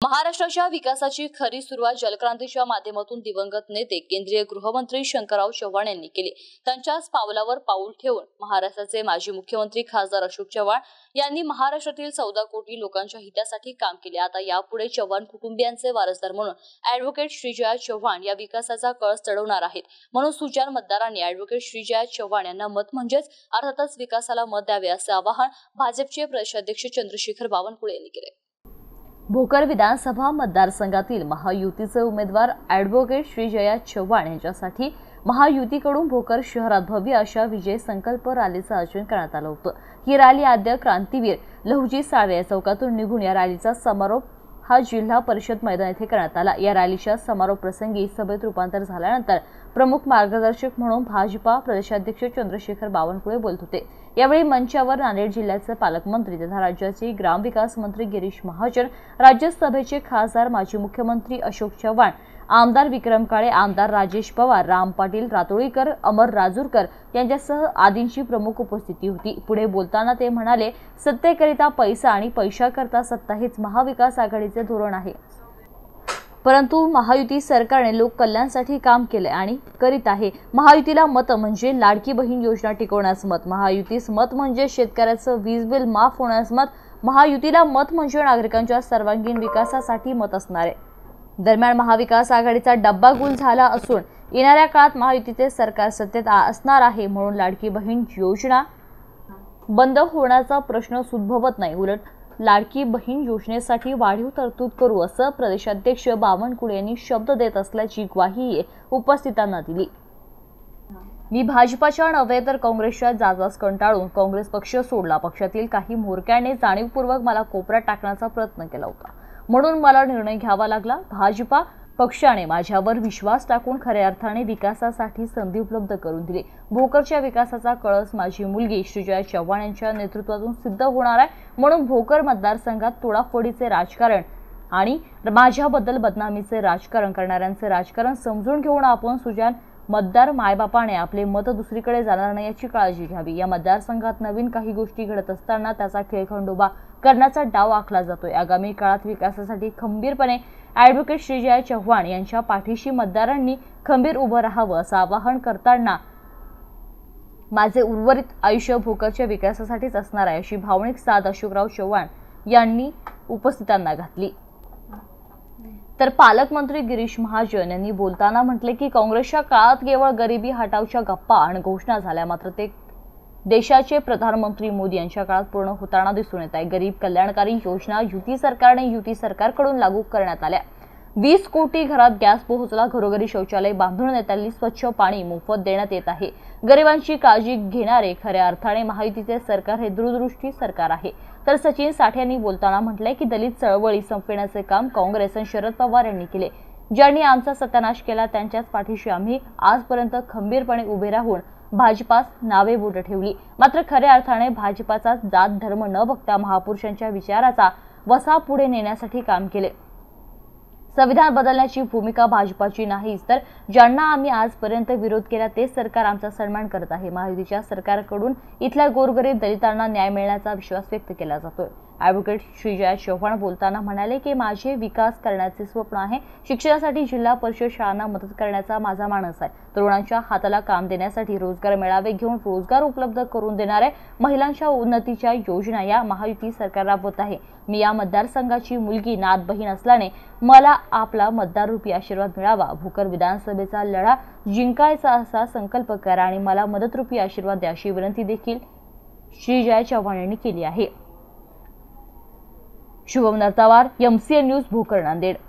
महाराष्ट्राच्या विकासाची खरी सुरुवात जलक्रांतीच्या माध्यमातून दिवंगत नेते केंद्रीय गृहमंत्री शंकरराव चव्हाण यांनी केली। त्यांच्याच पावलावर पाऊल ठेवून महाराष्ट्राचे माजी मुख्यमंत्री खासदार अशोक चव्हाण यांनी महाराष्ट्रातील 14 कोटी लोकांच्या हितासाठी काम केले। आता यापुढे चव्हाण कुटुंबियांचे वारसदार म्हणून ॲडव्होकेट श्रीजया चव्हाण या विकासाचा कळस चढवणार आहेत। म्हणून सुजाण मतदारांनी ॲडव्होकेट श्रीजया चव्हाण यांना मत म्हणजेच अर्थातच विकासाला मत द्यावे असे आवाहन भाजपचे प्रदेशाध्यक्ष चंद्रशेखर बावनकुळे यांनी केले। भोकर विधानसभा मतदारसंघातील महायुतीचे उमेदवार ॲडव्होकेट श्रीजया चव्हाण यांच्यासाठी महायुतीकडून भोकर शहरात भव्य अशा विजय संकल्प रॅलीचं आयोजन करण्यात आलं होतं। ही रॅली आद्य क्रांतीवीर लहुजी साळवे चौकातून निघून या रॅलीचा समारोप हा जिल्हा परिषद मैदान येथे करण्यात आला। या रॅलीच्या समारोप प्रसंगी सभेत रूपांतर झाल्यानंतर प्रमुख मार्गदर्शक म्हणून भाजपा प्रदेशाध्यक्ष चंद्रशेखर बावनकुळे बोलत होते। यावेळी मंचावर नांदेड जिल्ह्याचे पालकमंत्री तथा राज्याचे ग्रामविकास मंत्री गिरीश महाजन, राज्यसभेचे खासदार माजी मुख्यमंत्री अशोक चव्हाण, आमदार विक्रम काळे, आमदार राजेश पवार, राम पाटील रातोळीकर, अमर राजूरकर यांच्यासह आदींची प्रमुख उपस्थिती होती। पुढे बोलताना ते म्हणाले, सत्तेकरिता पैसा आणि पैशाकरता सत्ता हेच महाविकास आघाडीचे धोरण आहे, परंतु महायुती सरकारने लोक कल्याणासाठी काम केले आणि करीत आहे। महायुतीला मत म्हणजे लाडकी बहीण योजना टिकवण्यास मत, महायुतीस मत म्हणजे शेतकऱ्याचं वीज बिल माफ होण्यास मत, महायुतीला मत म्हणजे नागरिकांच्या सर्वांगीण विकासासाठी मत असणारे। दरम्यान महाविकास आघाडीचा डब्बा गुल झाला असून येणाऱ्या काळात महायुतीचे सरकार सत्तेत असणार आहे, म्हणून लाडकी बहीण योजना बंद होण्याचा प्रश्न उद्भवत नाही, उलट लाडकी बहीण योजनेसाठी वाढीव तरतूद करू असं प्रदेशाध्यक्ष बावनकुळे यांनी शब्द देत असल्याची ग्वाही उपस्थितांना दिली। मी भाजपाच्या नव्हे तर काँग्रेसच्या जाजास कंटाळून काँग्रेस पक्ष सोडला। पक्षातील काही म्होरक्यांनी जाणीवपूर्वक मला कोपऱ्यात टाकण्याचा प्रयत्न केला होता, म्हणून मला निर्णय घ्यावा लागला। भाजपा पक्षाने माझ्यावर विश्वास टाकून खऱ्या अर्थाने विकासासाठी संधी उपलब्ध करून दिली। भोकरच्या विकासाचा कळस माझी मुलगी श्रीजया चव्हाण यांच्या नेतृत्वातून सिद्ध होणार आहे, म्हणून भोकर मतदारसंघात तोडाफोडीचे राजकारण आणि माझ्याबद्दल बदनामीचे राजकारण करणाऱ्यांचे राजकारण समजून घेऊन आपण सुजाण मतदार मायबापाने आपले मत दुसरीकडे जाणार नाही याची काळजी घ्यावी। या मतदारसंघात नवीन काही गोष्टी घडत असताना त्याचा खेळखंडोबा करण्याचा डाव आखला जातोय। आगामी काळात विकासासाठी खंबीरपणे ॲडव्होकेट श्रीजया चव्हाण यांच्या पाठीशी मतदारांनी खंबीर उभं राहावं असं आवाहन करताना माझे उर्वरित आयुष्य भोकरच्या विकासासाठीच असणार आहे अशी भावनिक साद अशोकराव चव्हाण यांनी उपस्थितांना घातली। तर पालकमंत्री गिरीश महाजन यांनी बोलताना म्हटले की काँग्रेसच्या काळात केवळ गरिबी हटावच्या गप्पा आणि घोषणा झाल्या, मात्र ते देशाचे प्रधानमंत्री मोदी यांच्या काळात पूर्ण होताना दिसून येत आहे। गरीब कल्याणकारी योजना युती सरकारकडून लागू करण्यात आल्या। 20 कोटी घरात गॅस पोहोचला, घरोघरी शौचालय बांधून नेत्यांनी स्वच्छ पाणी मोफत देण्यात येत आहे। गरिबांची काळजी घेणारे खऱ्या अर्थाने महायुतीचे सरकार हे दूरदृष्टी सरकार आहे। तर सचिन साठे यांनी बोलताना म्हटलंय की दलित चळवळी संपविण्याचे काम काँग्रेस आणि शरद पवार यांनी केले। ज्यांनी आमचा सत्यानाश केला त्यांच्याच पाठीशी आम्ही आजपर्यंत खंबीरपणे उभे राहून भाजपास नावे बोट ठेवली, मात्र खऱ्या अर्थाने भाजपाचा जात धर्म न बघता महापुरुषांच्या विचाराचा वसा पुढे नेण्यासाठी काम केले। संविधान बदलण्याची भूमिका भाजपाची नाहीच, तर ज्यांना आम्ही आजपर्यंत विरोध केला ते सरकार आमचा सन्मान करत आहे। महायुतीच्या सरकारकडून इथल्या गोरगरीब दलितांना न्याय मिळण्याचा विश्वास व्यक्त केला जातोय। ॲडव्होकेट श्रीजया चव्हाण बोलताना म्हणाले की माझे विकास करण्याचे स्वप्न आहे। शिक्षणासाठी जिल्हा परिषद शाळांना मदत करण्याचा माझा मानस आहे। तरुणांच्या हाताला काम देण्यासाठी रोजगार मेळावे घेऊन रोजगार उपलब्ध करून देणारे महिलांच्या उन्नतीच्या योजना या महायुती सरकार राबवत आहे। मी या मतदारसंघाची मुलगी नात बहीण असल्याने मला आपला मतदाररूपी आशीर्वाद मिळावा। भोकर विधानसभेचा लढा जिंकायचा असा संकल्प करा आणि मला मदतरूपी आशीर्वाद द्या अशी विनंती देखील श्रीजया चव्हाण यांनी केली आहे। Shubham Nartawar, MCN news, Bhokar, Nanded.